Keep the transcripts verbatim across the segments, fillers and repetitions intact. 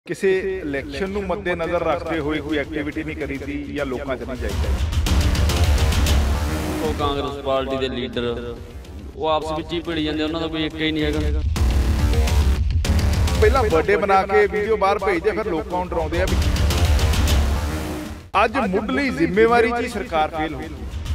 ਕਿਸੇ ਇਲੈਕਸ਼ਨ ਨੂੰ ਮੱਦੇਨਜ਼ਰ ਰੱਖਦੇ ਹੋਏ ਕੋਈ ਐਕਟੀਵਿਟੀ ਨਹੀਂ ਕਰੀਦੀ ਜਾਂ ਲੋਕਾਂ 'ਚ ਨਹੀਂ ਜਾਈਦਾ। ਉਹ ਕਾਂਗਰਸ ਪਾਰਟੀ ਦੇ ਲੀਡਰ ਉਹ ਆਪਸ ਵਿੱਚ ਹੀ ਭਿੜੀ ਜਾਂਦੇ, ਉਹਨਾਂ ਦਾ ਕੋਈ ਇੱਕ ਹੀ ਨਹੀਂ ਹੈਗਾ। ਪਹਿਲਾਂ ਬਰਥਡੇ ਬਣਾ ਕੇ ਵੀਡੀਓ ਬਾਹਰ ਭੇਜਦੇ, ਫਿਰ ਲੋਕਾਂ ਨੂੰ ਡਰਾਉਂਦੇ ਆ ਵੀ ਅੱਜ ਮੁੱਢਲੀ ਜ਼ਿੰਮੇਵਾਰੀ 'ਚ ਹੀ ਸਰਕਾਰ ਫੇਲ ਹੋ ਗਈ।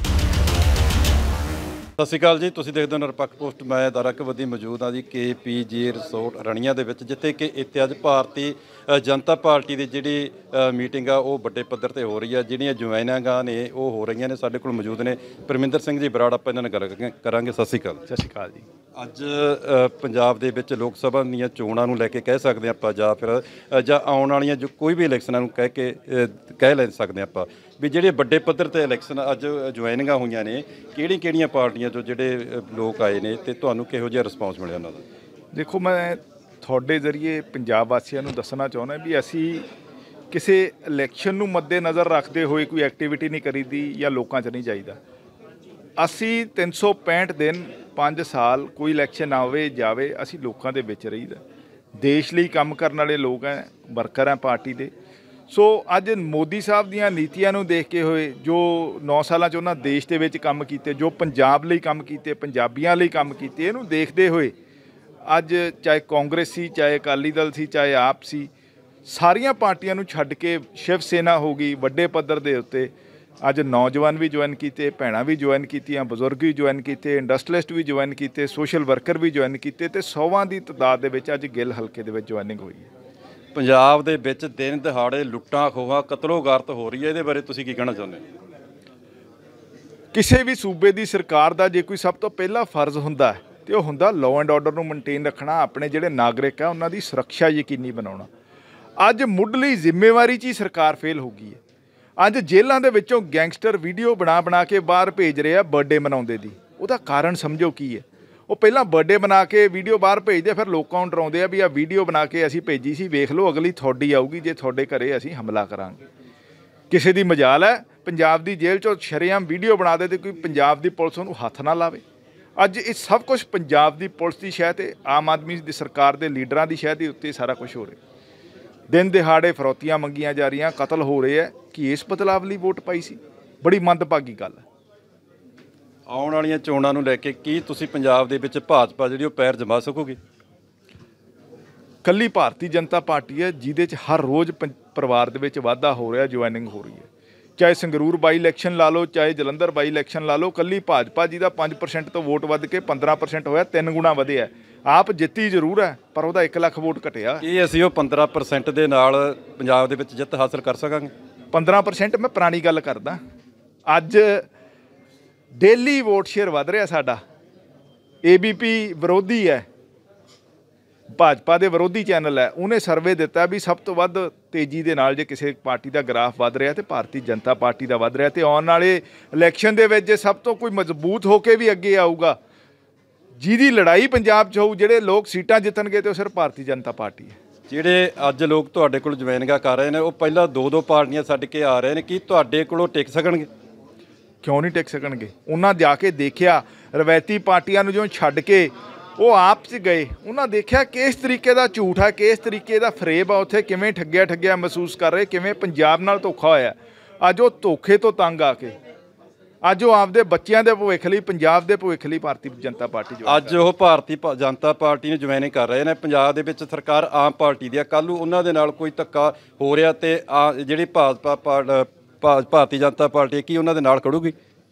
ਸਤਿ ਸ਼੍ਰੀ ਅਕਾਲ ਜੀ, ਤੁਸੀਂ ਦੇਖਦੇ ਹੋ ਨਿਰਪੱਖ ਪੋਸਟ। ਮੈਂ ਦਰਕਵਦੀ ਮੌਜੂਦ ਹਾਂ ਜੀ ਕੇ ਪੀ ਜੀ ਰਿਸੋਰਟ ਰਣੀਆਂ ਦੇ ਵਿੱਚ, ਜਿੱਥੇ ਕਿ ਇੱਥੇ ਅੱਜ ਭਾਰਤੀ ਜਨਤਾ ਪਾਰਟੀ ਦੀ ਜਿਹੜੀ ਮੀਟਿੰਗ ਆ ਉਹ ਵੱਡੇ ਪੱਧਰ ਤੇ ਹੋ ਰਹੀ ਆ। ਜਿਹੜੀਆਂ ਜੁਆਇਨਿੰਗਾਂ ਨੇ ਉਹ ਹੋ ਰਹੀਆਂ ਨੇ। ਸਾਡੇ ਕੋਲ ਮੌਜੂਦ ਨੇ ਪਰਮਿੰਦਰ ਸਿੰਘ ਜੀ ਬਰਾੜ, ਆਪਾਂ ਇਹਨਾਂ ਨਾਲ ਗੱਲ ਕਰਾਂਗੇ। ਸਤਿ ਸ਼੍ਰੀ ਅਕਾਲ। ਸਤਿ ਸ਼੍ਰੀ ਅਕਾਲ ਜੀ। ਅੱਜ ਪੰਜਾਬ ਦੇ ਵਿੱਚ ਲੋਕ ਸਭਾ ਦੀਆਂ ਚੋਣਾਂ ਨੂੰ ਲੈ ਕੇ ਕਹਿ ਸਕਦੇ ਆਪਾਂ, ਜਾਂ ਫਿਰ ਜਾਂ ਆਉਣ ਵਾਲੀਆਂ ਜੋ ਕੋਈ ਵੀ ਇਲੈਕਸ਼ਨਾਂ ਨੂੰ ਕਹਿ ਕੇ ਕਹਿ ਲੈ ਸਕਦੇ ਆਪਾਂ ਵੀ ਜਿਹੜੇ ਵੱਡੇ ਪੱਧਰ ਤੇ ਇਲੈਕਸ਼ਨ ਅੱਜ ਜੁਆਇਨਿੰਗਾਂ ਹੋਈਆਂ ਨੇ, ਕਿਹੜੀਆਂ ਕਿਹੜੀਆਂ ਪਾਰਟੀਆਂ ਤੋਂ ਜਿਹੜੇ ਲੋਕ ਆਏ ਨੇ ਤੇ ਤੁਹਾਨੂੰ ਕਿਹੋ ਜਿਹਾ ਰਿਸਪੌਂਸ ਮਿਲਿਆ ਉਹਨਾਂ ਦਾ? ਦੇਖੋ, ਮੈਂ ਤੁਹਾਡੇ ਜ਼ਰੀਏ ਪੰਜਾਬ ਵਾਸੀਆਂ ਨੂੰ ਦੱਸਣਾ ਚਾਹੁੰਦਾ ਵੀ ਅਸੀਂ ਕਿਸੇ ਇਲੈਕਸ਼ਨ ਨੂੰ ਮੱਦੇਨਜ਼ਰ ਰੱਖਦੇ ਹੋਏ ਕੋਈ ਐਕਟੀਵਿਟੀ ਨਹੀਂ ਕਰੀਦੀ ਜਾਂ ਲੋਕਾਂ 'ਚ ਨਹੀਂ ਜਾਈਦਾ। ਅਸੀਂ ਤਿੰਨ ਸੌ ਪੈਂਹਠ ਦਿਨ ਪੰਜ ਸਾਲ ਕੋਈ ਇਲੈਕਸ਼ਨ ਆਵੇ ਜਾਵੇ, ਅਸੀਂ ਲੋਕਾਂ ਦੇ ਵਿੱਚ ਰਹੀਦਾ। ਦੇਸ਼ ਲਈ ਕੰਮ ਕਰਨ ਵਾਲੇ ਲੋਕ ਹੈ, ਵਰਕਰ ਹੈ ਪਾਰਟੀ ਦੇ। ਸੋ ਅੱਜ ਮੋਦੀ ਸਾਹਿਬ ਦੀਆਂ ਨੀਤੀਆਂ ਨੂੰ ਦੇਖਦੇ ਹੋਏ, ਜੋ ਨੌ ਸਾਲਾਂ 'ਚ ਉਹਨਾਂ ਦੇਸ਼ ਦੇ ਵਿੱਚ ਕੰਮ ਕੀਤੇ, ਜੋ ਪੰਜਾਬ ਲਈ ਕੰਮ ਕੀਤੇ, ਪੰਜਾਬੀਆਂ ਲਈ ਕੰਮ ਕੀਤੇ, ਇਹਨੂੰ ਦੇਖਦੇ ਹੋਏ ਅੱਜ ਚਾਹੇ ਕਾਂਗਰਸ ਸੀ, ਚਾਹੇ ਅਕਾਲੀ ਦਲ ਸੀ, ਚਾਹੇ ਆਪ ਸੀ, ਸਾਰੀਆਂ ਪਾਰਟੀਆਂ ਨੂੰ ਛੱਡ ਕੇ ਸ਼ਿਵ ਸੈਨਾ ਹੋ ਗਈ ਵੱਡੇ ਪੱਧਰ ਦੇ ਉੱਤੇ। ਅੱਜ ਨੌਜਵਾਨ ਵੀ ਜੁਆਇਨ ਕੀਤੇ, ਭੈਣਾਂ ਵੀ ਜੁਆਇਨ ਕੀਤੀਆਂ, ਬਜ਼ੁਰਗ ਵੀ ਜੁਆਇਨ ਕੀਤੇ, ਇੰਡਸਟਰੀਲਿਸਟ ਵੀ ਜੁਆਇਨ ਕੀਤੇ, ਸੋਸ਼ਲ ਵਰਕਰ ਵੀ ਜੁਆਇਨ ਕੀਤੇ, ਅਤੇ ਸੌਵਾਂ ਦੀ ਤਾਦਾਦ ਦੇ ਵਿੱਚ ਅੱਜ ਗਿੱਲ ਹਲਕੇ ਦੇ ਵਿੱਚ ਜੁਆਇਨਿੰਗ ਹੋਈ ਹੈ। ਪੰਜਾਬ ਦੇ ਵਿੱਚ ਦਿਨ ਦਿਹਾੜੇ ਲੁੱਟਾਂ ਖੋਹਾਂ ਕਤਲੋ ਗਾਰਤ ਹੋ ਰਹੀ ਹੈ, ਇਹਦੇ ਬਾਰੇ ਤੁਸੀਂ ਕੀ ਕਹਿਣਾ ਚਾਹੁੰਦੇ ਹੋ? ਕਿਸੇ ਵੀ ਸੂਬੇ ਦੀ ਸਰਕਾਰ ਦਾ ਜੇ ਕੋਈ ਸਭ ਤੋਂ ਪਹਿਲਾ ਫਰਜ਼ ਹੁੰਦਾ ਤੇ ਉਹ ਹੁੰਦਾ ਲਾਅ ਐਂਡ ਆਰਡਰ ਨੂੰ ਮੇਨਟੇਨ ਰੱਖਣਾ, ਆਪਣੇ ਜਿਹੜੇ ਨਾਗਰਿਕ ਆ ਉਹਨਾਂ ਦੀ ਸੁਰੱਖਿਆ ਯਕੀਨੀ ਬਣਾਉਣਾ। ਅੱਜ ਮੁੱਢਲੀ ਜ਼ਿੰਮੇਵਾਰੀ 'ਚ ਹੀ ਸਰਕਾਰ ਫੇਲ ਹੋ ਗਈ ਹੈ। ਅੱਜ ਜੇਲ੍ਹਾਂ ਦੇ ਵਿੱਚੋਂ ਗੈਂਗਸਟਰ ਵੀਡੀਓ ਬਣਾ ਬਣਾ ਕੇ ਬਾਹਰ ਭੇਜ ਰਹੇ ਆ ਬਰਥਡੇ ਮਨਾਉਂਦੇ ਦੀ। ਉਹਦਾ ਕਾਰਨ ਸਮਝੋ ਕੀ ਹੈ। ਉਹ ਪਹਿਲਾਂ ਬਰਥਡੇ ਬਣਾ ਕੇ ਵੀਡੀਓ ਬਾਹਰ ਭੇਜਦੇ, ਫਿਰ ਲੋਕਾਂ ਨੂੰ ਡਰਾਉਂਦੇ ਆ ਵੀ ਆ ਵੀਡੀਓ ਬਣਾ ਕੇ ਅਸੀਂ ਭੇਜੀ ਸੀ, ਵੇਖ ਲਓ ਅਗਲੀ ਤੁਹਾਡੀ ਆਊਗੀ ਜੇ ਤੁਹਾਡੇ ਘਰੇ ਅਸੀਂ ਹਮਲਾ ਕਰਾਂਗੇ। ਕਿਸੇ ਦੀ ਮਜਾਲ ਹੈ ਪੰਜਾਬ ਦੀ ਜੇਲ੍ਹ 'ਚੋਂ ਸ਼ਰੇਆਮ ਵੀਡੀਓ ਬਣਾ ਦੇ ਤੇ ਕੋਈ ਪੰਜਾਬ ਦੀ ਪੁਲਿਸ ਉਹਨੂੰ ਹੱਥ ਨਾ ਲਾਵੇ। ਅੱਜ ਇਹ ਸਭ ਕੁਛ ਪੰਜਾਬ ਦੀ ਪੁਲਿਸ ਦੀ ਸ਼ਹਿ ਤੇ ਆਮ ਆਦਮੀ ਦੀ ਸਰਕਾਰ ਦੇ ਲੀਡਰਾਂ ਦੀ ਸ਼ਹਿ ਦੇ ਉੱਤੇ ਸਾਰਾ ਕੁਝ ਹੋ ਰਿਹਾ। ਦਿਨ ਦਿਹਾੜੇ ਫਰੌਤੀਆਂ ਮੰਗੀਆਂ ਜਾ ਰਹੀਆਂ, ਕਤਲ ਹੋ ਰਹੇ ਹੈ। ਕਿ ਇਸ ਬਦਲਾਵ ਲਈ ਵੋਟ ਪਾਈ ਸੀ? ਬੜੀ ਮੰਦਭਾਗੀ ਗੱਲ ਹੈ। ਆਉਣ ਵਾਲੀਆਂ ਚੋਣਾਂ ਨੂੰ ਲੈ ਕੇ ਕੀ ਤੁਸੀਂ ਪੰਜਾਬ ਦੇ ਵਿੱਚ ਭਾਜਪਾ ਜਿਹੜੀ ਉਹ ਪੈਰ ਜਮਾ ਸਕੋਗੇ? ਕੱਲੀ ਭਾਰਤੀ ਜਨਤਾ ਪਾਰਟੀ ਹੈ ਜਿਹਦੇ 'ਚ ਹਰ ਰੋਜ਼ ਪਰਿਵਾਰ ਦੇ ਵਿੱਚ ਵਾਧਾ ਹੋ ਰਿਹਾ, ਜੁਆਇਨਿੰਗ ਹੋ ਰਹੀ ਹੈ। ਚਾਹੇ ਸੰਗਰੂਰ ਬਾਈ ਇਲੈਕਸ਼ਨ ਲਾ ਲਓ, ਚਾਹੇ ਜਲੰਧਰ ਬਾਈ ਇਲੈਕਸ਼ਨ ਲਾ ਲਓ, ਕੱਲੀ ਭਾਜਪਾ ਜਿਹਦਾ ਪੰਜ ਪਰਸੈਂਟ ਤੋਂ ਵੋਟ ਵੱਧ ਕੇ ਪੰਦਰਾਂ ਪਰਸੈਂਟ ਹੋਇਆ, ਤਿੰਨ ਗੁਣਾ ਵਧਿਆ। ਆਪ ਜਿੱਤੀ ਜ਼ਰੂਰ ਹੈ ਪਰ ਉਹਦਾ ਇੱਕ ਲੱਖ ਵੋਟ ਘਟਿਆ। ਕੀ ਅਸੀਂ ਉਹ ਪੰਦਰਾਂ ਪਰਸੈਂਟ ਦੇ ਨਾਲ ਪੰਜਾਬ ਦੇ ਵਿੱਚ ਜਿੱਤ ਹਾਸਲ ਕਰ ਸਕਾਂਗੇ? ਪੰਦਰਾਂ ਪਰਸੈਂਟ ਮੈਂ ਪੁਰਾਣੀ ਗੱਲ ਕਰਦਾ। ਅੱਜ ਡੇਲੀ ਵੋਟ ਸ਼ੇਅਰ ਵੱਧ ਰਿਹਾ ਸਾਡਾ। ਏ ਬੀ ਪੀ ਵਿਰੋਧੀ ਹੈ, ਭਾਜਪਾ ਦੇ ਵਿਰੋਧੀ ਚੈਨਲ ਹੈ, ਉਹਨੇ ਸਰਵੇ ਦਿੱਤਾ ਵੀ ਸਭ ਤੋਂ ਵੱਧ ਤੇਜ਼ੀ ਦੇ ਨਾਲ ਜੇ ਕਿਸੇ ਪਾਰਟੀ ਦਾ ਗ੍ਰਾਫ ਵੱਧ ਰਿਹਾ ਤੇ ਭਾਰਤੀ ਜਨਤਾ ਪਾਰਟੀ ਦਾ ਵੱਧ ਰਿਹਾ। ਤੇ ਆਉਣ ਵਾਲੇ ਇਲੈਕਸ਼ਨ ਦੇ ਵਿੱਚ ਜੇ ਸਭ ਤੋਂ ਕੋਈ ਮਜ਼ਬੂਤ ਹੋ ਕੇ ਵੀ ਅੱਗੇ ਆਊਗਾ, ਜਿਹਦੀ ਲੜਾਈ ਪੰਜਾਬ 'ਚ ਹੋਊ, ਜਿਹੜੇ ਲੋਕ ਸੀਟਾਂ ਜਿੱਤਣਗੇ, ਤੇ ਉਹ ਸਿਰਫ ਭਾਰਤੀ ਜਨਤਾ ਪਾਰਟੀ ਹੈ। ਜਿਹੜੇ ਅੱਜ ਲੋਕ ਤੁਹਾਡੇ ਕੋਲ ਜੁਆਇਨਿੰਗਾਂ ਕਰ ਰਹੇ ਨੇ, ਉਹ ਪਹਿਲਾਂ ਦੋ ਦੋ ਪਾਰਟੀਆਂ ਛੱਡ ਕੇ ਆ ਰਹੇ ਨੇ, ਕੀ ਤੁਹਾਡੇ ਕੋਲੋਂ ਟਿਕ ਸਕਣਗੇ? ਕਿਉਂ ਨਹੀਂ ਟਿਕ ਸਕਣਗੇ? ਉਹਨਾਂ ਜਾ ਕੇ ਦੇਖਿਆ, ਰਵਾਇਤੀ ਪਾਰਟੀਆਂ ਨੂੰ ਜੋ ਛੱਡ ਕੇ ਉਹ ਆਪ 'ਚ ਗਏ, ਉਹਨਾਂ ਦੇਖਿਆ ਕਿਸ ਤਰੀਕੇ ਦਾ ਝੂਠ ਹੈ, ਕਿਸ ਤਰੀਕੇ ਦਾ ਫਰੇਬ ਆ ਉੱਥੇ, ਕਿਵੇਂ ਠੱਗਿਆ ਠੱਗਿਆ ਮਹਿਸੂਸ ਕਰ ਰਹੇ, ਕਿਵੇਂ ਪੰਜਾਬ ਨਾਲ ਧੋਖਾ ਹੋਇਆ। ਅੱਜ ਉਹ ਧੋਖੇ ਤੋਂ ਤੰਗ ਆ ਕੇ ਅੱਜ ਉਹ ਆਪਦੇ ਬੱਚਿਆਂ ਦੇ ਭਵਿੱਖ ਲਈ, ਪੰਜਾਬ ਦੇ ਭਵਿੱਖ ਲਈ ਭਾਰਤੀ ਜਨਤਾ ਪਾਰਟੀ ਜੋ ਅੱਜ ਉਹ ਭਾਰਤੀ ਜਨਤਾ ਪਾਰਟੀ ਨੂੰ ਜੁਆਇਨਿੰਗ ਕਰ ਰਹੇ ਨੇ। ਪੰਜਾਬ ਦੇ ਵਿੱਚ ਸਰਕਾਰ ਆਮ ਪਾਰਟੀ ਦੀ ਆ, ਕੱਲ੍ਹ ਨੂੰ ਉਹਨਾਂ ਦੇ ਨਾਲ ਕੋਈ ਧੱਕਾ ਹੋ ਰਿਹਾ ਤੇ ਜਿਹੜੀ ਭਾਜਪਾ ਭਾਰਤੀ ਜਨਤਾ ਪਾਰਟੀ ਕੀ ਉਹਨਾਂ ਦੇ ਨਾਲ ਖੜੂਗੀ?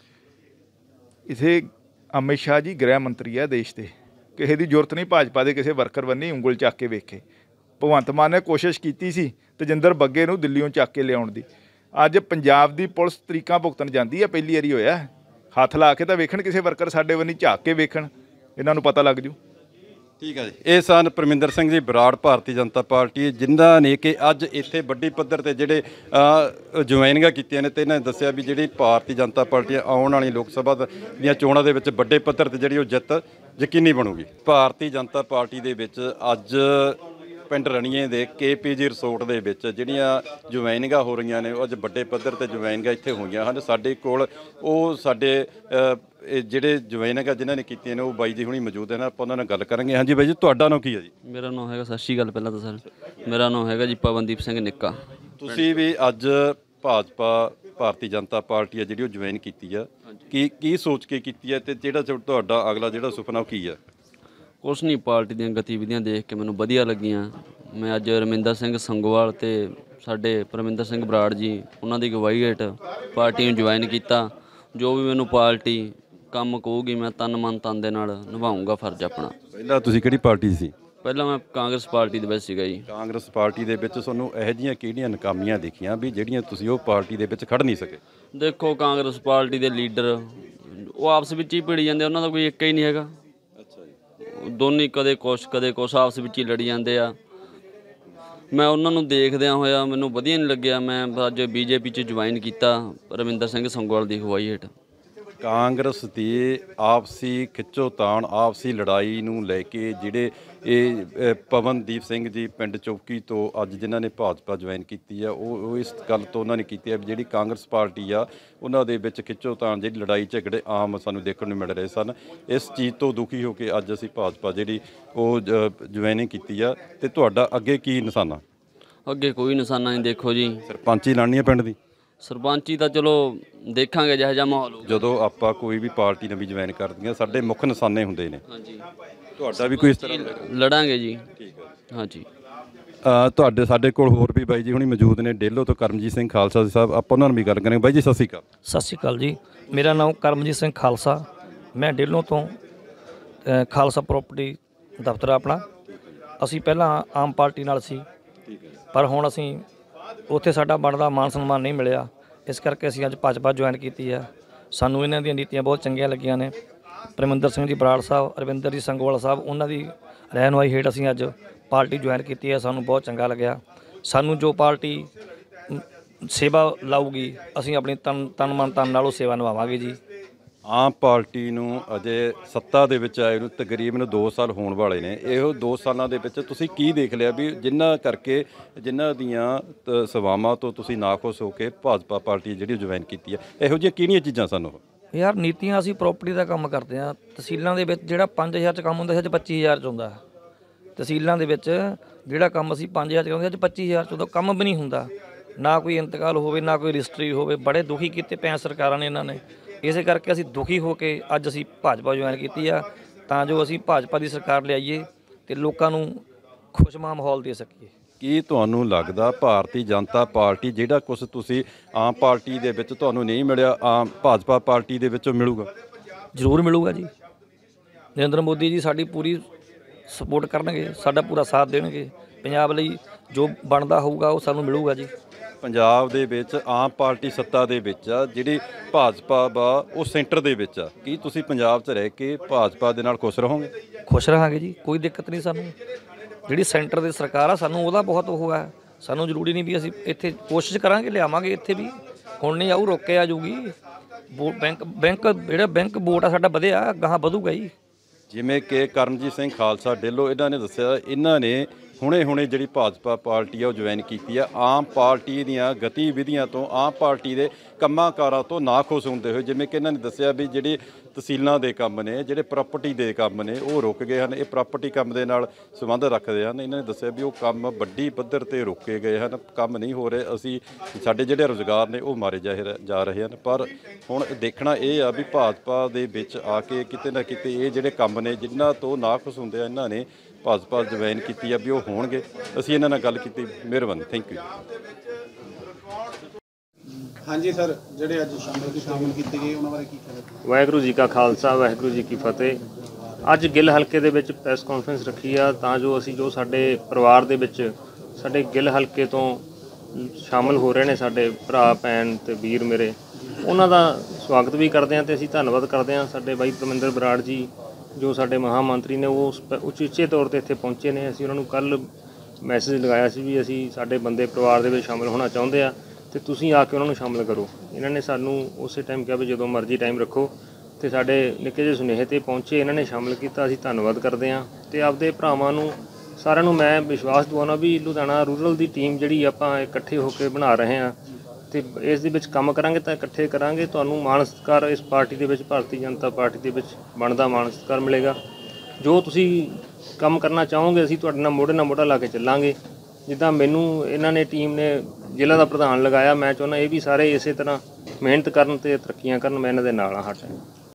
ਇੱਥੇ ਅਮਿਤ ਸ਼ਾਹ ਜੀ ਗ੍ਰਹਿ ਮੰਤਰੀ ਆ ਦੇਸ਼ ਦੇ, ਕਿਸੇ ਦੀ ਜ਼ਰੂਰਤ ਨਹੀਂ ਭਾਜਪਾ ਦੇ ਕਿਸੇ ਵਰਕਰ ਬੰਨੀ ਉਂਗਲ ਚੱਕ ਕੇ ਵੇਖੇ। ਭਗਵੰਤ ਮਾਨ ਨੇ ਕੋਸ਼ਿਸ਼ ਕੀਤੀ ਸੀ ਤੇਜਿੰਦਰ ਬੱਗੇ ਨੂੰ ਦਿੱਲੀੋਂ ਚੱਕ ਕੇ ਲਿਆਉਣ ਦੀ। ਅੱਜ ਪੰਜਾਬ ਦੀ ਪੁਲਿਸ ਤਰੀਕਾਂ ਭੁਗਤਣ ਜਾਂਦੀ ਹੈ, ਪਹਿਲੀ ਵਾਰੀ ਹੋਇਆ। ਹੱਥ ਲਾ ਕੇ ਤਾਂ ਵੇਖਣ ਕਿਸੇ ਵਰਕਰ ਸਾਡੇ ਬੰਨੀ, ਝਾਕ ਕੇ ਵੇਖਣ, ਇਹਨਾਂ ਨੂੰ ਪਤਾ ਲੱਗ ਜੂ। ਠੀਕ ਹੈ ਜੀ। ਇਹ ਸਨ ਪਰਮਿੰਦਰ ਸਿੰਘ ਜੀ ਬਰਾੜ, ਭਾਰਤੀ ਜਨਤਾ ਪਾਰਟੀ, ਜਿਨ੍ਹਾਂ ਨੇ ਕਿ ਅੱਜ ਇੱਥੇ ਵੱਡੀ ਪੱਧਰ ਤੇ ਜਿਹੜੇ ਜੁਆਇਨਿੰਗਾਂ ਕੀਤੀਆਂ ਨੇ, ਤੇ ਇਹਨਾਂ ਨੇ ਦੱਸਿਆ ਵੀ ਜਿਹੜੀ ਭਾਰਤੀ ਜਨਤਾ ਪਾਰਟੀ ਆਉਣ ਵਾਲੀ ਲੋਕ ਸਭਾ ਦੀਆਂ ਚੋਣਾਂ ਦੇ ਵਿੱਚ ਵੱਡੇ ਪੱਧਰ ਤੇ ਜਿਹੜੀ ਉਹ ਜਿੱਤ ਯਕੀਨੀ ਬਣੂਗੀ। ਭਾਰਤੀ ਜਨਤਾ ਪਾਰਟੀ ਦੇ ਵਿੱਚ ਅੱਜ ਪਿੰਡ ਰਣੀਏ ਦੇ ਕੇ ਪੀ ਜੀ ਰਿਸੋਰਟ ਦੇ ਵਿੱਚ ਜਿਹੜੀਆਂ ਜੁਆਇਨਿੰਗਾਂ ਹੋ ਰਹੀਆਂ ਨੇ, ਉਹ ਅੱਜ ਵੱਡੇ ਪੱਧਰ ਤੇ ਜੁਆਇਨਿੰਗਾਂ ਇੱਥੇ ਹੋਈਆਂ ਹਨ। ਸਾਡੇ ਕੋਲ ਉਹ ਸਾਡੇ ਅ, ਇਹ ਜਿਹੜੇ ਜੁਆਇਨਿੰਗਾਂ ਜਿਨ੍ਹਾਂ ਨੇ ਕੀਤੀਆਂ ਨੇ ਉਹ ਬਾਈ ਜੀ ਹੁਣੀ ਮੌਜੂਦ ਹਨ, ਆਪਾਂ ਉਹਨਾਂ ਨਾਲ ਗੱਲ ਕਰਾਂਗੇ। ਹਾਂਜੀ ਬਾਈ ਜੀ, ਤੁਹਾਡਾ ਨਾਮ ਕੀ ਹੈ ਜੀ? ਮੇਰਾ ਨਾਮ ਹੈਗਾ, ਸਤਿ ਸ਼੍ਰੀ ਅਕਾਲ ਪਹਿਲਾਂ ਤਾਂ ਸਰ, ਮੇਰਾ ਨਾਮ ਹੈਗਾ ਜੀ ਪਵਨਦੀਪ ਸਿੰਘ ਨਿੱਕਾ। ਤੁਸੀਂ ਵੀ ਅੱਜ ਭਾਜਪਾ ਭਾਰਤੀ ਜਨਤਾ ਪਾਰਟੀ ਆ ਜਿਹੜੀ ਉਹ ਜੁਆਇਨ ਕੀਤੀ ਆ, ਕੀ ਕੀ ਸੋਚ ਕੇ ਕੀਤੀ ਹੈ ਤੇ ਜਿਹੜਾ ਤੁਹਾਡਾ ਅਗਲਾ ਜਿਹੜਾ ਸੁਪਨਾ ਉਹ ਕੀ ਆ? ਕੁਛ ਨਹੀਂ, ਪਾਰਟੀ ਦੀਆਂ ਗਤੀਵਿਧੀਆਂ ਦੇਖ ਕੇ ਮੈਨੂੰ ਵਧੀਆ ਲੱਗੀਆਂ। ਮੈਂ ਅੱਜ ਰਮਿੰਦਰ ਸਿੰਘ ਸੰਗੋਵਾਲ ਤੇ ਸਾਡੇ ਪਰਮਿੰਦਰ ਸਿੰਘ ਬਰਾੜ ਜੀ ਉਹਨਾਂ ਦੀ ਅਗਵਾਈ ਹੇਠ ਪਾਰਟੀ ਨੂੰ ਜੁਆਇਨ ਕੀਤਾ। ਜੋ ਵੀ ਮੈਨੂੰ ਪਾਰਟੀ ਕੰਮ ਕਹੂਗੀ ਮੈਂ ਤਨ ਮਨ ਤਨ ਦੇ ਨਾਲ ਨਿਭਾਊਂਗਾ ਫਰਜ਼ ਆਪਣਾ। ਪਹਿਲਾਂ ਤੁਸੀਂ ਕਿਹੜੀ ਪਾਰਟੀ ਸੀ? ਪਹਿਲਾਂ ਮੈਂ ਕਾਂਗਰਸ ਪਾਰਟੀ ਦੇ ਵਿੱਚ ਸੀਗਾ ਜੀ। ਕਾਂਗਰਸ ਪਾਰਟੀ ਦੇ ਵਿੱਚ ਤੁਹਾਨੂੰ ਇਹੋ ਜਿਹੀਆਂ ਕਿਹੜੀਆਂ ਨਾਕਾਮੀਆਂ ਦੇਖੀਆਂ ਵੀ ਜਿਹੜੀਆਂ ਤੁਸੀਂ ਉਹ ਪਾਰਟੀ ਦੇ ਵਿੱਚ ਖੜ ਨਹੀਂ ਸਕੇ? ਦੇਖੋ, ਕਾਂਗਰਸ ਪਾਰਟੀ ਦੇ ਲੀਡਰ ਉਹ ਆਪਸ ਵਿੱਚ ਹੀ ਭਿੜੀ ਜਾਂਦੇ, ਉਹਨਾਂ ਦਾ ਕੋਈ ਇੱਕ ਹੀ ਨਹੀਂ ਹੈਗਾ। ਅੱਛਾ ਜੀ। ਦੋਨੇ ਕਦੇ ਕੁਛ ਕਦੇ ਕੁਛ ਆਪਸ ਵਿੱਚ ਹੀ ਲੜੀ ਜਾਂਦੇ ਆ। ਮੈਂ ਉਹਨਾਂ ਨੂੰ ਦੇਖਦਿਆਂ ਹੋਇਆ ਮੈਨੂੰ ਵਧੀਆ ਨਹੀਂ ਲੱਗਿਆ। ਮੈਂ ਅੱਜ ਬੀਜੇਪੀ 'ਚ ਜੁਆਇਨ ਕੀਤਾ ਰਮਿੰਦਰ ਸਿੰਘ ਸੰਗੋਵਾਲ ਦੀ ਅਗਵਾਈ ਹੇਠ। ਕਾਂਗਰਸ ਦੀ ਆਪਸੀ ਖਿੱਚੋਤਾਣ, ਆਪਸੀ ਲੜਾਈ ਨੂੰ ਲੈ ਕੇ ਜਿਹੜੇ ਇਹ ਪਵਨਦੀਪ ਸਿੰਘ ਜੀ ਪਿੰਡ ਚੌਕੀ ਤੋਂ ਅੱਜ ਜਿਨ੍ਹਾਂ ਨੇ ਭਾਜਪਾ ਜੁਆਇਨ ਕੀਤੀ ਆ, ਉਹ ਉਹ ਇਸ ਗੱਲ ਤੋਂ ਉਹਨਾਂ ਨੇ ਕੀਤੀ ਹੈ ਵੀ ਜਿਹੜੀ ਕਾਂਗਰਸ ਪਾਰਟੀ ਆ ਉਹਨਾਂ ਦੇ ਵਿੱਚ ਖਿੱਚੋਤਾਣ, ਜਿਹੜੀ ਲੜਾਈ ਝਗੜੇ ਆਮ ਸਾਨੂੰ ਦੇਖਣ ਨੂੰ ਮਿਲ ਰਹੇ ਸਨ। ਇਸ ਚੀਜ਼ ਤੋਂ ਦੁਖੀ ਹੋ ਕੇ ਅੱਜ ਅਸੀਂ ਭਾਜਪਾ ਜਿਹੜੀ ਉਹ ਜੁਆਇਨਿੰਗ ਕੀਤੀ ਆ। ਤੇ ਤੁਹਾਡਾ ਅੱਗੇ ਕੀ ਨਿਸ਼ਾਨਾ? ਅੱਗੇ ਕੋਈ ਨਿਸ਼ਾਨਾ ਨਹੀਂ। ਦੇਖੋ ਜੀ, ਸਰਪੰਚੀ ਲੜਨੀ ਹੈ ਪਿੰਡ ਦੀ? ਸਰਪੰਚੀ ਤਾਂ ਚਲੋ ਦੇਖਾਂਗੇ ਜਿਹੋ ਜਿਹਾ ਮਾਹੌਲ ਹੋਊਗਾ। ਜਦੋਂ ਆਪਾਂ ਕੋਈ ਵੀ ਪਾਰਟੀ ਨਵੀਂ ਜੁਆਇਨ ਕਰਦੀਆਂ ਸਾਡੇ ਮੁੱਖ ਨਿਸ਼ਾਨੇ ਹੁੰਦੇ ਨੇ। ਹਾਂਜੀ, ਤੁਹਾਡਾ ਵੀ ਕੋਈ ਇਸ ਤਰ੍ਹਾਂ ਲੜਾਂਗੇ ਜੀ। ਠੀਕ ਹੈ। ਹਾਂਜੀ। ਤੁਹਾਡੇ ਸਾਡੇ ਕੋਲ ਹੋਰ ਵੀ ਬਾਈ ਜੀ ਹੁਣੀ ਮੌਜੂਦ ਨੇ, ਡੇਲੋ ਤੋਂ ਕਰਮਜੀਤ ਸਿੰਘ ਖਾਲਸਾ ਸਾਹਿਬ, ਆਪਾਂ ਉਹਨਾਂ ਨਾਲ ਵੀ ਗੱਲ ਕਰਾਂਗੇ। ਬਾਈ ਜੀ ਸਤਿ ਸ਼੍ਰੀ ਅਕਾਲ। ਸਤਿ ਸ਼੍ਰੀ ਅਕਾਲ ਜੀ, ਮੇਰਾ ਨਾਮ ਕਰਮਜੀਤ ਸਿੰਘ ਖਾਲਸਾ, ਮੈਂ ਡੇਲੋ ਤੋਂ ਅ, ਖਾਲਸਾ ਪ੍ਰੋਪਰਟੀ ਦਫ਼ਤਰ ਆਪਣਾ। ਅਸੀਂ ਪਹਿਲਾਂ ਆਮ ਪਾਰਟੀ ਨਾਲ ਸੀ, ਪਰ ਹੁਣ ਅਸੀਂ ਉੱਥੇ ਸਾਡਾ ਬਣਦਾ ਮਾਨ ਸਨਮਾਨ ਨਹੀਂ ਮਿਲਿਆ, ਇਸ ਕਰਕੇ ਅਸੀਂ ਅੱਜ ਭਾਜਪਾ ਜੁਆਇਨ ਕੀਤੀ ਆ। ਸਾਨੂੰ ਇਹਨਾਂ ਦੀਆਂ ਨੀਤੀਆਂ ਬਹੁਤ ਚੰਗੀਆਂ ਲੱਗੀਆਂ ਨੇ। ਪਰਮਿੰਦਰ ਸਿੰਘ ਜੀ ਬਰਾੜ ਸਾਹਿਬ, ਰਵਿੰਦਰ ਜੀ ਸੰਗੋਵਾਲ ਸਾਹਿਬ, ਉਹਨਾਂ ਦੀ ਰਹਿਨੁਮਾਈ ਹੇਠ ਅਸੀਂ ਅੱਜ ਪਾਰਟੀ ਜੁਆਇਨ ਕੀਤੀ ਹੈ। ਸਾਨੂੰ ਬਹੁਤ ਚੰਗਾ ਲੱਗਿਆ। ਸਾਨੂੰ ਜੋ ਪਾਰਟੀ ਸੇਵਾ ਲਾਊਗੀ ਅਸੀਂ ਆਪਣੀ ਤਨ ਤਨ ਮਨ ਤਨ ਨਾਲ ਉਹ ਸੇਵਾ ਨਿਭਾਵਾਂਗੇ ਜੀ। ਆਮ ਪਾਰਟੀ ਨੂੰ ਅਜੇ ਸੱਤਾ ਦੇ ਵਿੱਚ ਆਏ ਨੂੰ ਤਕਰੀਬਨ ਦੋ ਸਾਲ ਹੋਣ ਵਾਲੇ ਨੇ। ਇਹੋ ਦੋ ਸਾਲਾਂ ਦੇ ਵਿੱਚ ਤੁਸੀਂ ਕੀ ਦੇਖ ਲਿਆ ਵੀ ਜਿਨ੍ਹਾਂ ਕਰਕੇ ਜਿਨ੍ਹਾਂ ਦੀਆਂ ਤ- ਸੇਵਾਵਾਂ ਤੋਂ ਤੁਸੀਂ ਨਾਖੁਸ਼ ਹੋ ਕੇ ਭਾਜਪਾ ਪਾਰਟੀ ਜਿਹੜੀ ਜੁਆਇਨ ਕੀਤੀ ਹੈ, ਇਹੋ ਜਿਹੀਆਂ ਕਿਹੜੀਆਂ ਚੀਜ਼ਾਂ ਸਾਨੂੰ? ਯਾਰ ਨੀਤੀਆਂ, ਅਸੀਂ ਪ੍ਰੋਪਰਟੀ ਦਾ ਕੰਮ ਕਰਦੇ ਹਾਂ। ਤਹਿਸੀਲਾਂ ਦੇ ਵਿੱਚ ਜਿਹੜਾ ਪੰਜ ਹਜ਼ਾਰ 'ਚ ਕੰਮ ਹੁੰਦਾ ਸੀ ਅੱਜ ਪੱਚੀ ਹਜ਼ਾਰ 'ਚ ਹੁੰਦਾ। ਤਹਿਸੀਲਾਂ ਦੇ ਵਿੱਚ ਜਿਹੜਾ ਕੰਮ ਅਸੀਂ ਪੰਜ ਹਜ਼ਾਰ 'ਚ ਕਰਦੇ ਅੱਜ ਪੱਚੀ ਹਜ਼ਾਰ 'ਚ ਉਹਦਾ ਕੰਮ ਵੀ ਨਹੀਂ ਹੁੰਦਾ। ਨਾ ਕੋਈ ਇੰਤਕਾਲ ਹੋਵੇ, ਨਾ ਕੋਈ ਰਜਿਸਟਰੀ ਹੋਵੇ। ਬੜੇ ਦੁਖੀ ਕੀਤੇ ਪਏ ਸਰਕਾਰਾਂ ਨੇ ਇਹਨਾਂ ਨੇ। ਇਸੇ ਕਰਕੇ ਅਸੀਂ ਦੁਖੀ ਹੋ ਕੇ ਅੱਜ ਅਸੀਂ ਭਾਜਪਾ ਜੁਆਇਨ ਕੀਤੀ ਆ, ਤਾਂ ਜੋ ਅਸੀਂ ਭਾਜਪਾ ਦੀ ਸਰਕਾਰ ਲਿਆਈਏ ਤੇ ਲੋਕਾਂ ਨੂੰ ਖੁਸ਼ਮਾ ਮਾਹੌਲ ਦੇ ਸਕੀਏ। ਕੀ ਤੁਹਾਨੂੰ ਲੱਗਦਾ ਭਾਰਤੀ ਜਨਤਾ ਪਾਰਟੀ ਜਿਹੜਾ ਕੁਝ ਤੁਸੀਂ ਆਮ ਪਾਰਟੀ ਦੇ ਵਿੱਚ ਤੁਹਾਨੂੰ ਨਹੀਂ ਮਿਲਿਆ, ਆਮ ਭਾਜਪਾ ਪਾਰਟੀ ਦੇ ਵਿੱਚੋਂ ਮਿਲੂਗਾ? ਜ਼ਰੂਰ ਮਿਲੂਗਾ ਜੀ। ਨਰਿੰਦਰ ਮੋਦੀ ਜੀ ਸਾਡੀ ਪੂਰੀ ਸਪੋਰਟ ਕਰਨਗੇ, ਸਾਡਾ ਪੂਰਾ ਸਾਥ ਦੇਣਗੇ। ਪੰਜਾਬ ਲਈ ਜੋ ਬਣਦਾ ਹੋਊਗਾ ਉਹ ਸਾਨੂੰ ਮਿਲੂਗਾ ਜੀ। ਪੰਜਾਬ ਦੇ ਵਿੱਚ ਆਮ ਪਾਰਟੀ ਸੱਤਾ ਦੇ ਵਿੱਚ ਆ, ਜਿਹੜੀ ਭਾਜਪਾ ਵਾ ਉਹ ਸੈਂਟਰ ਦੇ ਵਿੱਚ ਆ। ਕੀ ਤੁਸੀਂ ਪੰਜਾਬ 'ਚ ਰਹਿ ਕੇ ਭਾਜਪਾ ਦੇ ਨਾਲ ਖੁਸ਼ ਰਹੋਗੇ? ਖੁਸ਼ ਰਹਾਂਗੇ ਜੀ, ਕੋਈ ਦਿੱਕਤ ਨਹੀਂ ਸਾਨੂੰ। ਜਿਹੜੀ ਸੈਂਟਰ ਦੀ ਸਰਕਾਰ ਆ ਸਾਨੂੰ ਉਹਦਾ ਬਹੁਤ ਉਹ ਹੈ। ਸਾਨੂੰ ਜ਼ਰੂਰੀ ਨਹੀਂ ਵੀ ਅਸੀਂ ਇੱਥੇ ਕੋਸ਼ਿਸ਼ ਕਰਾਂਗੇ, ਲਿਆਵਾਂਗੇ ਇੱਥੇ ਵੀ। ਹੁਣ ਨਹੀਂ ਆਊ, ਰੋਕੇ ਆ ਜੂਗੀ ਵੋਟ। ਬੈਂਕ ਬੈਂਕ ਜਿਹੜਾ ਬੈਂਕ ਵੋਟ ਆ ਸਾਡਾ ਵਧਿਆ, ਗਾਹਾਂ ਵਧੂਗਾ ਜੀ। ਜਿਵੇਂ ਕਿ ਕਰਮਜੀਤ ਸਿੰਘ ਖਾਲਸਾ ਡੇਲੋ ਇਹਨਾਂ ਨੇ ਦੱਸਿਆ, ਇਹਨਾਂ ਨੇ ਹੁਣੇ ਹੁਣੇ ਜਿਹੜੀ ਭਾਜਪਾ ਪਾਰਟੀ ਆ ਉਹ ਜੁਆਇਨ ਕੀਤੀ ਆ। ਆਮ ਪਾਰਟੀ ਦੀਆਂ ਗਤੀਵਿਧੀਆਂ ਤੋਂ, ਆਮ ਪਾਰਟੀ ਦੇ ਕੰਮਾਂ ਕਾਰਾਂ ਤੋਂ ਨਾਖੁਸ਼ ਹੁੰਦੇ ਹੋਏ, ਜਿਵੇਂ ਕਿ ਇਹਨਾਂ ਨੇ ਦੱਸਿਆ ਵੀ ਜਿਹੜੇ ਤਹਿਸੀਲਾਂ ਦੇ ਕੰਮ ਨੇ, ਜਿਹੜੇ ਪ੍ਰਾਪਰਟੀ ਦੇ ਕੰਮ ਨੇ ਉਹ ਰੁਕ ਗਏ ਹਨ। ਇਹ ਪ੍ਰਾਪਰਟੀ ਕੰਮ ਦੇ ਨਾਲ ਸੰਬੰਧ ਰੱਖਦੇ ਹਨ। ਇਹਨਾਂ ਨੇ ਦੱਸਿਆ ਵੀ ਉਹ ਕੰਮ ਵੱਡੀ ਪੱਧਰ ਤੇ ਰੁਕੇ ਗਏ ਹਨ, ਕੰਮ ਨਹੀਂ ਹੋ ਰਹੇ। ਅਸੀਂ ਸਾਡੇ ਜਿਹੜੇ ਰੁਜ਼ਗਾਰ ਨੇ ਉਹ ਮਾਰੇ ਜਾ ਜਾ ਰਹੇ ਹਨ। ਪਰ ਹੁਣ ਦੇਖਣਾ ਇਹ ਆ ਵੀ ਭਾਜਪਾ ਦੇ ਵਿੱਚ ਆ ਕੇ ਕਿਤੇ ਨਾ ਕਿਤੇ ਇਹ ਜਿਹੜੇ ਕੰਮ ਨੇ ਜਿਨ੍ਹਾਂ ਤੋਂ ਨਾਖੁਸ਼ ਹੁੰਦੇ ਆ, ਇਹਨਾਂ ਨੇ ਭਾਜਪਾ ਜੁਆਇਨ ਕੀਤੀ ਆ ਵੀ ਉਹ ਹੋਣਗੇ। ਅਸੀਂ ਇਹਨਾਂ ਨਾਲ ਗੱਲ ਕੀਤੀ। ਮਿਹਰਬਾਨੀ, ਥੈਂਕ ਯੂ। ਹਾਂਜੀ ਸਰ, ਜਿਹੜੇ ਅੱਜ ਸ਼ਾਮਲ ਸ਼ਾਮਲ ਕੀਤੇ ਗਏ ਉਹਨਾਂ ਬਾਰੇ ਕੀ ਕਹਿਣਾ? ਵਾਹਿਗੁਰੂ ਜੀ ਕਾ ਖਾਲਸਾ, ਵਾਹਿਗੁਰੂ ਜੀ ਕੀ ਫਤਿਹ। ਅੱਜ ਗਿੱਲ ਹਲਕੇ ਦੇ ਵਿੱਚ ਪ੍ਰੈਸ ਕਾਨਫਰੰਸ ਰੱਖੀ ਆ ਤਾਂ ਜੋ ਅਸੀਂ ਜੋ ਸਾਡੇ ਪਰਿਵਾਰ ਦੇ ਵਿੱਚ ਸਾਡੇ ਗਿੱਲ ਹਲਕੇ ਤੋਂ ਸ਼ਾਮਲ ਹੋ ਰਹੇ ਨੇ ਸਾਡੇ ਭਰਾ ਭੈਣ ਤੇ ਵੀਰ ਮੇਰੇ, ਉਹਨਾਂ ਦਾ ਸਵਾਗਤ ਵੀ ਕਰਦੇ ਹਾਂ ਤੇ ਅਸੀਂ ਧੰਨਵਾਦ ਕਰਦੇ ਹਾਂ। ਸਾਡੇ ਬਾਈ ਪਰਮਿੰਦਰ ਬਰਾੜ ਜੀ ਜੋ ਸਾਡੇ ਮਹਾ ਮੰਤਰੀ ਨੇ ਉਹ ਉਚੇਚੇ ਤੌਰ ਤੇ ਇੱਥੇ ਪਹੁੰਚੇ ਨੇ। ਅਸੀਂ ਉਹਨਾਂ ਨੂੰ ਕੱਲ੍ਹ ਮੈਸੇਜ ਲਗਾਇਆ ਸੀ ਵੀ ਅਸੀਂ ਸਾਡੇ ਬੰਦੇ ਪਰਿਵਾਰ ਦੇ ਵਿੱਚ ਸ਼ਾਮਲ ਹੋਣਾ ਚਾਹੁੰਦੇ ਆ ਤੇ ਤੁਸੀਂ ਆ ਕੇ ਉਹਨਾਂ ਨੂੰ ਸ਼ਾਮਲ ਕਰੋ। ਇਹਨਾਂ ਨੇ ਸਾਨੂੰ ਉਸੇ ਟਾਈਮ ਕਿਹਾ ਵੀ ਜਦੋਂ ਮਰਜ਼ੀ ਟਾਈਮ ਰੱਖੋ ਤੇ ਸਾਡੇ ਨਿੱਕੇ ਜਿਹੇ ਸੁਨੇਹੇ ਤੇ ਪਹੁੰਚੇ, ਇਹਨਾਂ ਨੇ ਸ਼ਾਮਲ ਕੀਤਾ। ਅਸੀਂ ਧੰਨਵਾਦ ਕਰਦੇ ਹਾਂ ਤੇ ਆਪਦੇ ਭਰਾਵਾਂ ਨੂੰ ਸਾਰਿਆਂ ਨੂੰ ਮੈਂ ਵਿਸ਼ਵਾਸ ਦਿਵਾਉਣਾ ਵੀ ਲੁਧਿਆਣਾ ਰੂਰਲ ਦੀ ਟੀਮ ਜਿਹੜੀ ਆਪਾਂ ਇਕੱਠੇ ਹੋ ਕੇ ਬਣਾ ਰਹੇ ਹਾਂ ਤੇ ਇਸ ਦੇ ਵਿੱਚ ਕੰਮ ਕਰਾਂਗੇ ਤਾਂ ਇਕੱਠੇ ਕਰਾਂਗੇ, ਤੁਹਾਨੂੰ ਮਾਣ ਸਤਿਕਾਰ ਇਸ ਪਾਰਟੀ ਦੇ ਵਿੱਚ, ਭਾਰਤੀ ਜਨਤਾ ਪਾਰਟੀ ਦੇ ਵਿੱਚ ਬਣਦਾ ਮਾਣ ਸਤਿਕਾਰ ਮਿਲੇਗਾ। ਜੋ ਤੁਸੀਂ ਕੰਮ ਕਰਨਾ ਚਾਹੋਗੇ ਅਸੀਂ ਤੁਹਾਡੇ ਨਾਲ ਮੋਢੇ ਨਾਲ ਮੋਢਾ ਲਾ ਕੇ ਚੱਲਾਂਗੇ। ਜਿੱਦਾਂ ਮੈਨੂੰ ਇਹਨਾਂ ਨੇ ਟੀਮ ਨੇ ਜ਼ਿਲ੍ਹਾ ਦਾ ਪ੍ਰਧਾਨ ਲਗਾਇਆ, ਮੈਂ ਚਾਹੁੰਦਾ ਇਹ ਵੀ ਸਾਰੇ ਇਸੇ ਤਰ੍ਹਾਂ ਮਿਹਨਤ ਕਰਨ ਤੇ ਤਰੱਕੀਆਂ ਕਰਨ, ਮੈਂ ਇਹਨਾਂ ਦੇ ਨਾਲ ਹਾਂ ਹਰ ਟਾਈਮ।